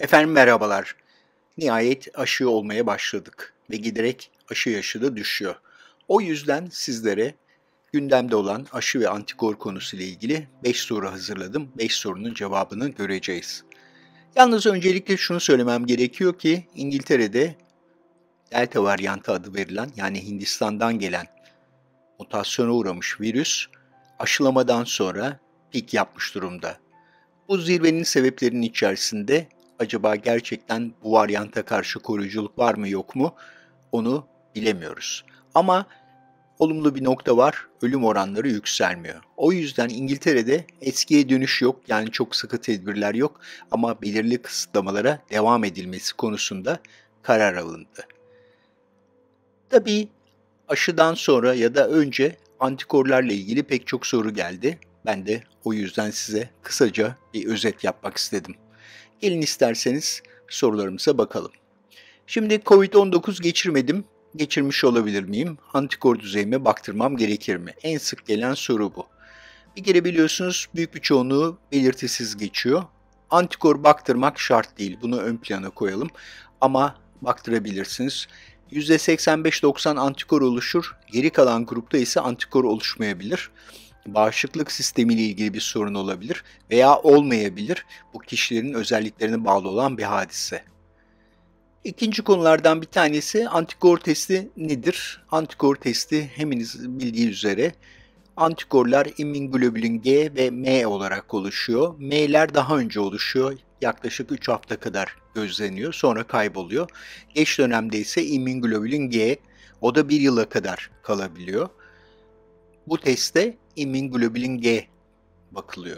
Efendim merhabalar. Nihayet aşı olmaya başladık ve giderek aşı yaşı da düşüyor. O yüzden sizlere gündemde olan aşı ve antikor konusuyla ilgili 5 soru hazırladım. 5 sorunun cevabını göreceğiz. Yalnız öncelikle şunu söylemem gerekiyor ki İngiltere'de Delta varyantı adı verilen yani Hindistan'dan gelen mutasyona uğramış virüs aşılamadan sonra pik yapmış durumda. Bu zirvenin sebeplerinin içerisinde acaba gerçekten bu varyanta karşı koruyuculuk var mı yok mu onu bilemiyoruz. Ama olumlu bir nokta var, ölüm oranları yükselmiyor. O yüzden İngiltere'de eskiye dönüş yok, yani çok sıkı tedbirler yok ama belirli kısıtlamalara devam edilmesi konusunda karar alındı. Tabii aşıdan sonra ya da önce antikorlarla ilgili pek çok soru geldi. Ben de o yüzden size kısaca bir özet yapmak istedim. Gelin isterseniz sorularımıza bakalım. Şimdi COVID-19 geçirmedim. Geçirmiş olabilir miyim? Antikor düzeyime baktırmam gerekir mi? En sık gelen soru bu. Bir kere biliyorsunuz büyük bir çoğunluğu belirtisiz geçiyor. Antikor baktırmak şart değil. Bunu ön plana koyalım. Ama baktırabilirsiniz. %85-90 antikor oluşur. Geri kalan grupta ise antikor oluşmayabilir. Bağışıklık sistemiyle ilgili bir sorun olabilir veya olmayabilir. Bu kişilerin özelliklerine bağlı olan bir hadise. İkinci konulardan bir tanesi antikor testi nedir? Antikor testi hepiniz bildiği üzere antikorlar immunoglobulin G ve M olarak oluşuyor. M'ler daha önce oluşuyor. Yaklaşık 3 hafta kadar gözleniyor. Sonra kayboluyor. Geç dönemde ise immunoglobulin G, o da 1 yıla kadar kalabiliyor. Bu testte immunoglobulin G bakılıyor.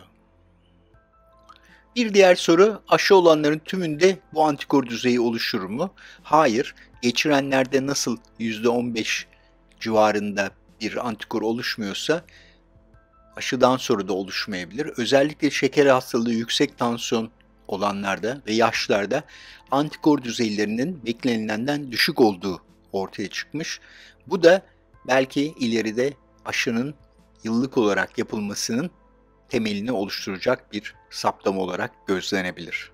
Bir diğer soru, aşı olanların tümünde bu antikor düzeyi oluşur mu? Hayır. Geçirenlerde nasıl %15 civarında bir antikor oluşmuyorsa aşıdan sonra da oluşmayabilir. Özellikle şeker hastalığı, yüksek tansiyon olanlarda ve yaşlarda antikor düzeylerinin beklenilenden düşük olduğu ortaya çıkmış. Bu da belki ileride aşının yıllık olarak yapılmasının temelini oluşturacak bir saptama olarak gözlenebilir.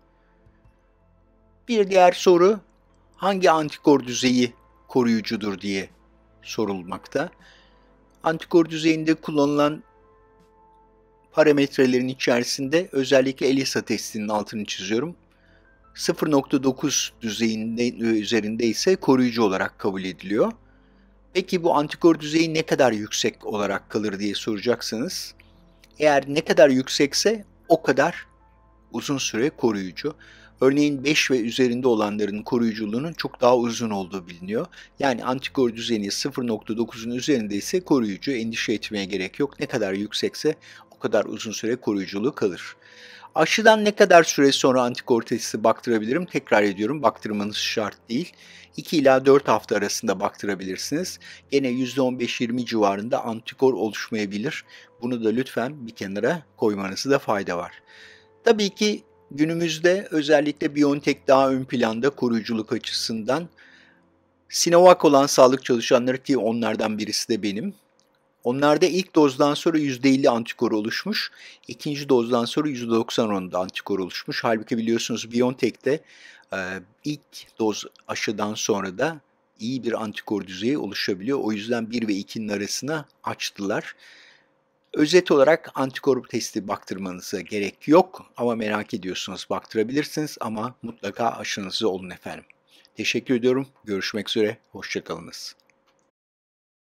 Bir diğer soru, hangi antikor düzeyi koruyucudur diye sorulmakta. Antikor düzeyinde kullanılan parametrelerin içerisinde özellikle ELISA testinin altını çiziyorum. 0.9 düzeyinde üzerinde ise koruyucu olarak kabul ediliyor. Peki bu antikor düzeyi ne kadar yüksek olarak kalır diye soracaksınız. Eğer ne kadar yüksekse o kadar uzun süre koruyucu. Örneğin 5 ve üzerinde olanların koruyuculuğunun çok daha uzun olduğu biliniyor. Yani antikor düzeyi 0.9'un üzerinde ise koruyucu, endişe etmeye gerek yok. Ne kadar yüksekse o kadar uzun süre koruyuculuğu kalır. Aşıdan ne kadar süre sonra antikor testi baktırabilirim? Tekrar ediyorum, baktırmanız şart değil. 2 ila 4 hafta arasında baktırabilirsiniz. Gene %15-20 civarında antikor oluşmayabilir. Bunu da lütfen bir kenara koymanızda fayda var. Tabii ki günümüzde özellikle BioNTech daha ön planda koruyuculuk açısından. Sinovac olan sağlık çalışanları, ki onlardan birisi de benim. Onlarda ilk dozdan sonra %50 antikor oluşmuş, ikinci dozdan sonra %90 oranında antikor oluşmuş. Halbuki biliyorsunuz BioNTech'te ilk doz aşıdan sonra da iyi bir antikor düzeyi oluşabiliyor. O yüzden 1 ve 2'nin arasına açtılar. Özet olarak antikor testi baktırmanıza gerek yok ama merak ediyorsanız baktırabilirsiniz ama mutlaka aşınızı olun efendim. Teşekkür ediyorum. Görüşmek üzere. Hoşça kalınız.